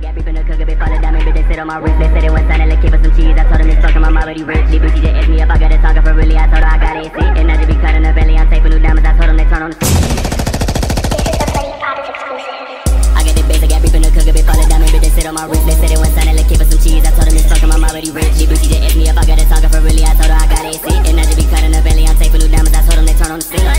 got beef in the cooker, bitch, fall a diamond, bitch, they sit on my wrist. They said they went signing, like, keep us some cheese. I told them it's fucking my mom, but he rich. These bitches just asked me if I got a talker for really. I told her I got it, see. And I just be cutting the belly, I'm taping new diamonds. I told them they turn on the This is a Bloody Poppers exclusive. I got the bass, I got beef in the cooker, bitch, fall a diamond, bitch, they sit on my wrist. They said they went signing, like, keep us some cheese. I told them it's fucking my mom, but he rich. These bitches just asked me if I got a talker for really. I told her I got it, see. And I just be cutting the belly, I'm taping new diamonds. I told them they turn on the scene.